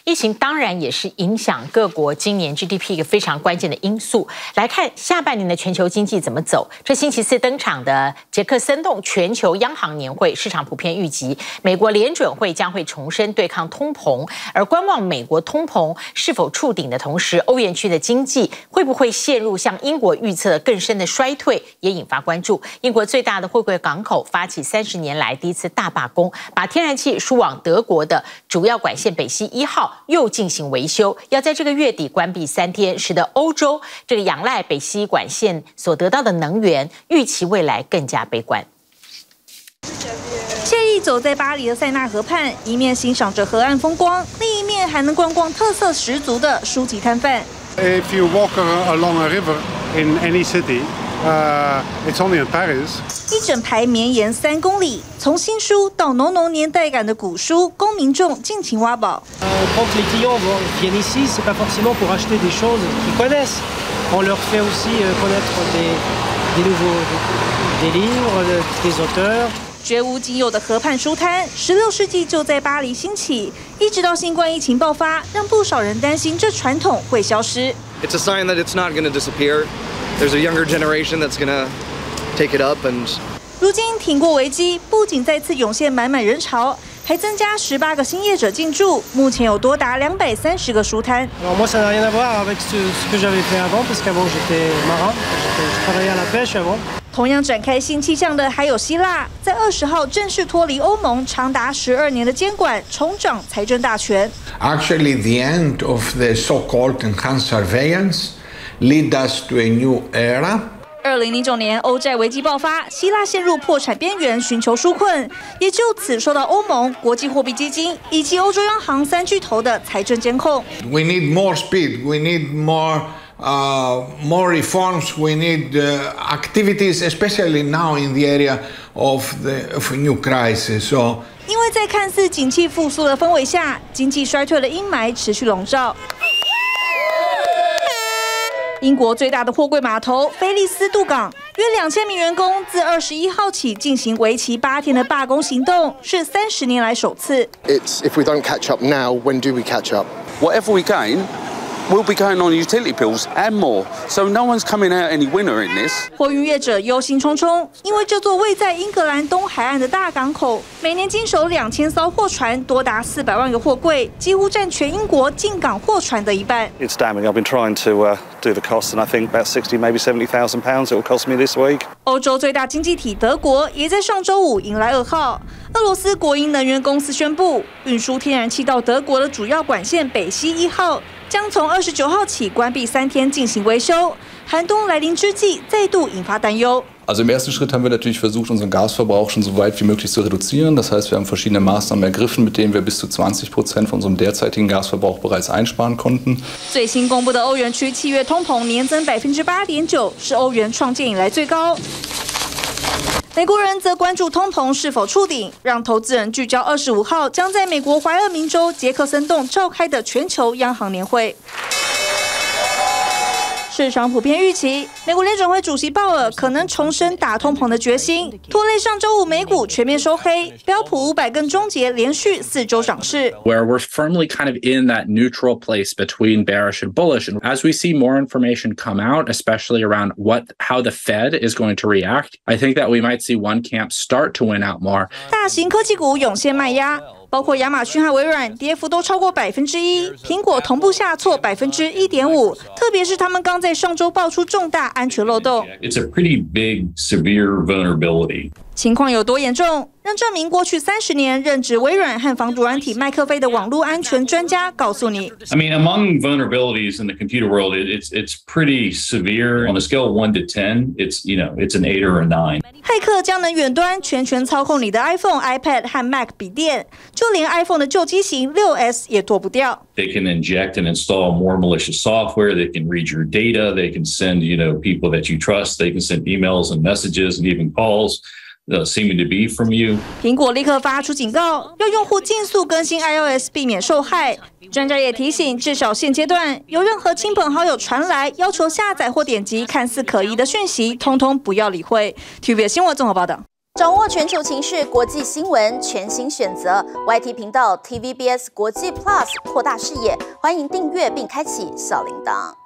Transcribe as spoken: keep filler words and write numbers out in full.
疫情当然也是影响各国今年 G D P 一个非常关键的因素。来看下半年的全球经济怎么走。这星期四登场的杰克森洞全球央行年会，市场普遍预计美国联准会将会重申对抗通膨，而观望美国通膨是否触顶的同时，欧元区的经济会不会陷入像英国预测的更深的衰退，也引发关注。英国最大的货柜港口发起三十年来第一次大罢工，把天然气输往德国的主要管线北溪一号又进行维修，要在这个月底关闭三天，使得欧洲这个仰赖北溪管线所得到的能源，预期未来更加悲观。 惬意走在巴黎的塞纳河畔，一面欣赏着河岸风光，另一面还能逛逛特色十足的书籍摊贩。 If you walk along a river in any city, uh, it's only in Paris. 一整排绵延三公里，从新书到浓浓年代感的古书，供民众尽情挖宝。 On prend que les clients viennent ici, c'est pas forcément pour acheter des choses qu'ils connaissent. On leur fait aussi connaître des, des nouveaux des livres, des auteurs. 绝无仅有的河畔书摊，十六世纪就在巴黎兴起，一直到新冠疫情爆发，让不少人担心这传统会消失。 It's a sign that it's not going to disappear. There's a younger generation that's going to take it up and. 如今挺过危机，不仅再次涌现满满人潮，还增加十八个新业者进驻，目前有多达两百三十个书摊。 Alors moi ça n'a rien à voir avec ce que j'avais fait avant parce qu'avant j'étais marin, je travaillais à la pêche avant. 同样展开新气象的还有希腊，在二十号正式脱离欧盟长达十二年的监管，重掌财政大权。 Actually, the end of the so-called enhanced surveillance lead us to a new era. 二零零九年欧债危机爆发，希腊陷入破产边缘，寻求纾困，也就此受到欧盟、国际货币基金以及欧洲央行三巨头的财政监控。 We need more speed. We need more. Uh, more reforms, we need uh, activities, especially now in the area of the of a new crisis. So, 因为在看似景气复苏的氛围下，经济衰退的阴霾持续笼罩。英国最大的货柜码头菲利斯渡港，约两千名员工自二十一号起进行为期八天的罢工行动，是三十年来首次。 It's if we don't catch up now, when do we catch up? Whatever we gain. We'll be going on utility bills and more, so no one's coming out any winner in this. 货运业者忧心忡忡，因为这座位在英格兰东海岸的大港口，每年经手两千艘货船，多达四百万个货柜，几乎占全英国进港货船的一半。 It's damning. I've been trying to uh, do the costs, and I think about sixty, maybe seventy thousand pounds it will cost me this week. 欧洲最大经济体德国也在上周五迎来噩耗。俄罗斯国营能源公司宣布，运输天然气到德国的主要管线北溪一号将从二十九号起关闭三天进行维修。寒冬来临之际，再度引发担忧。 Also im ersten Schritt haben wir natürlich versucht, unseren Gasverbrauch schon so weit wie möglich zu reduzieren. Das heißt, wir haben verschiedene Maßnahmen ergriffen, mit denen wir bis zu zwanzig Prozent von unserem derzeitigen Gasverbrauch bereits einsparen konnten. 最新公布的欧元区七月通膨年增百分之八点九，是欧元创建以来最高。美国人则关注通膨是否触顶，让投资人聚焦二十五号将在美国怀俄明州杰克森洞召开的全球央行年会。市场普遍预期，美国联准会主席鲍尔可能重申打通膨的决心，拖累上周五美股全面收黑，标普五百更终结连续四周涨势。 Where we're firmly kind of in that neutral place between bearish and bullish, and as we see more information come out, especially around what how the Fed is going to react, I think that we might see one camp start to win out more. 大型科技股涌现卖压。包括亚马逊和微软跌幅都超过百分之一，苹果同步下挫百分之一点五，特别是他们刚在上周爆出重大安全漏洞。 It's a pretty big, severe vulnerability. 情况有多严重？让这名过去三十年任职微软和防毒软体麦克菲的网络安全专家告诉你。 I mean, among vulnerabilities in the computer world, it's it's pretty severe. On a scale of one to ten, it's you know it's an eight or a nine. 骇客将能远端全权操控你的 iPhone、iPad 和 Mac 笔电，就连 iPhone 的旧机型六 S 也躲不掉。 They can inject and install more malicious software. They can read your data. They can send you know people that you trust. They can send emails and messages and even calls. Uh, seeming to be from you. 苹果立刻发出警告，要用户尽速更新 iOS， 避免受害。专家也提醒，至少现阶段，有任何亲朋好友传来要求下载或点击看似可疑的讯息，通通不要理会。T V B 新闻综合报道。 掌握全球情势、国际新闻，全新选择 Y T 频道 T V B S 国际 Plus， 扩大视野。欢迎订阅并开启小铃铛。